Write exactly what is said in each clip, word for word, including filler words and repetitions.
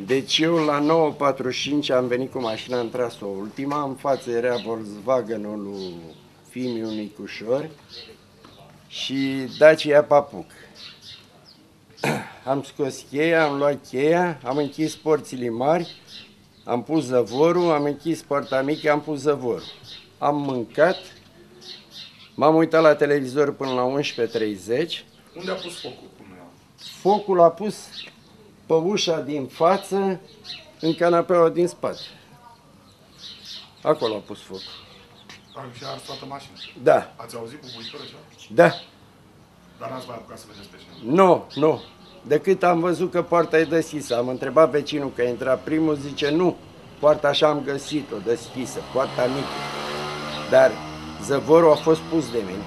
Deci eu la nouă patruzeci și cinci am venit cu mașina, am tras-o ultima, în față era Volkswagen-ul lui Fimiu Nicușor și Dacia Papuc. Am scos cheia, am luat cheia, am închis porțile mari, am pus zăvorul, am închis poarta mică, am pus zăvorul. Am mâncat, m-am uitat la televizor până la unsprezece treizeci. Unde a pus focul? Focul a pus pe ușa din față, în canapeaua din spate. Acolo a pus focul. Și a ars toată mașina? Da. Ați auzit cu buitură ceva? Da. Dar n-ați mai apucat să vedeți pe scenă? Nu, nu. Decât am văzut că poarta e deschisă. Am întrebat vecinul că intra primul, zice nu. Poarta așa am găsit-o, deschisă, poarta mică. Dar zăvorul a fost pus de mine.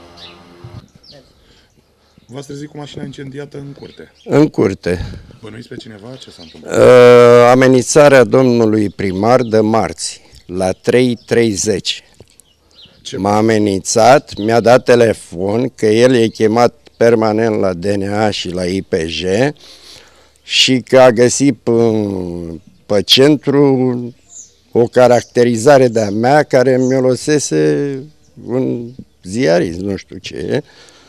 V-ați trezit cu mașina incendiată în curte? În curte. Bănuiți pe cineva? Ce s-a întâmplat? Uh, amenințarea domnului primar de marți, la trei treizeci. M-a amenințat, mi-a dat telefon că el e chemat permanent la D N A și la I P J și că a găsit pe, pe centru o caracterizare de-a mea care mi-o lăsese un ziarist, nu știu ce e.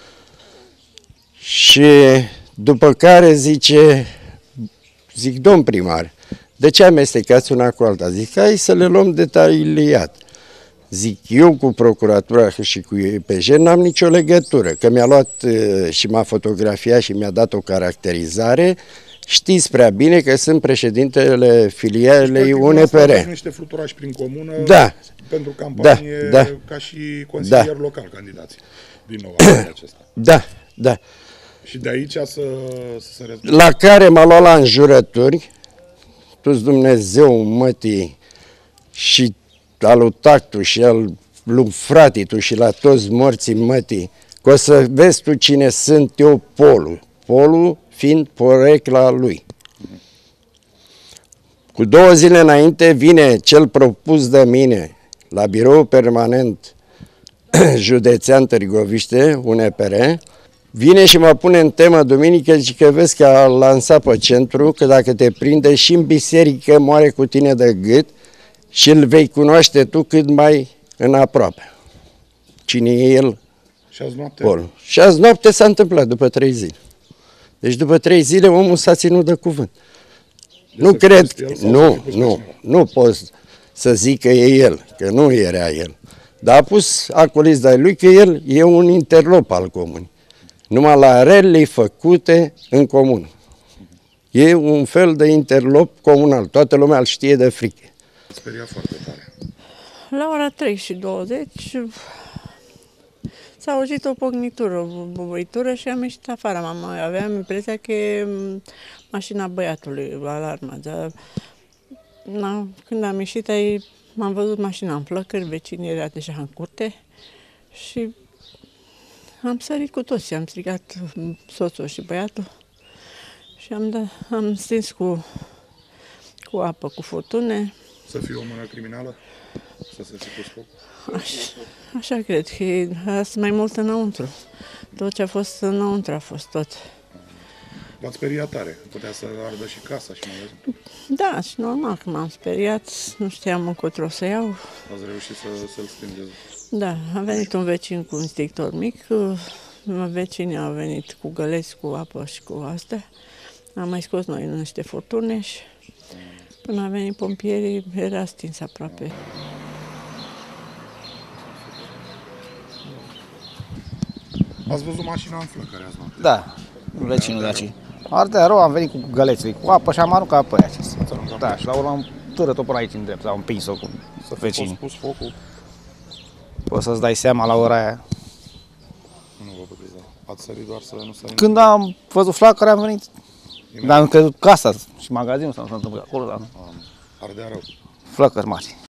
Și după care zice, zic, domn primar, de ce amestecați una cu alta? Zic, hai să le luăm detaliat. Zic, eu cu procuratura și cu I P J n-am nicio legătură, că mi-a luat și m-a fotografiat și mi-a dat o caracterizare. Știți prea bine că sunt președintele filialei U N P R. Deci niște fluturași prin comună, da. pentru campanie, da, da. ca și consilier da. local candidați. Din nou, acesta. Da, da. Și de aici să, să se rezolve. La care m-a luat la înjurături, tu-s Dumnezeu mătii, și al lui Tactu și al lui Fratitu și la toți morții mătii, că o să vezi tu cine sunt eu, Polul. Polul fiind porecla lui. Cu două zile înainte vine cel propus de mine la birou permanent județean Târgoviște, U N P R, vine și mă pune în temă duminică, zice că vezi că a lansat pe centru, că dacă te prinde și în biserică moare cu tine de gât și îl vei cunoaște tu cât mai înaproape. Cine e el? Și azi noapte? Pol. Și azi noapte s-a întâmplat, după trei zile. Deci după trei zile omul s-a ținut de cuvânt. De nu cred, nu, nu, nu pot să zic că e el, că nu era el. Dar a pus acoliți de lui că el e un interlop al comunii. Numai la relele făcute în comună. E un fel de interlop comunal. Toată lumea îl știe de frică. Ați speriat foarte tare. La ora trei și douăzeci s-a auzit o pocnitură, o bubuitură și am ieșit afară. Aveam impresia că e mașina băiatului, alarma. Dar, na, când am ieșit aici, m-am văzut mașina în flăcări, vecinii era deja în curte și am sărit cu toții, am strigat soțul și băiatul și am, da, am stins cu, cu apă, cu furtune. Să fie o mână criminală? Să se ții cu scop? Așa, așa cred, că asta mai mult înăuntru. Tot ce a fost înăuntru a fost tot. V-ați speriat tare, putea să ardă și casa și magazin. Da, și normal că m-am speriat, nu știam încotro să iau. Ați reușit să, să-l stingeți? Da, a venit un vecin cu un stictor mic, vecinii au venit cu găleți, cu apă și cu astea. Am mai scos noi niște furtune și până a venit pompierii, era stins aproape. Ați văzut mașina în flăcări azi noapte? Da, vecinul de aici. Ardea rău, am venit cu găleții, cu apă și am aruncat pe aia. Da, și la urmă am târât-o până aici în drept, am împins-o cu vecinii. Să pus focul? Poți să-ți dai seama la ora aia. Nu vă puteți da. Ați sărit doar să nu sărim? Când am văzut flacări, am venit. Dar am crezut casa și magazinul s-a întâmplat acolo, dar nu. Ardea rău. Flăcări mari.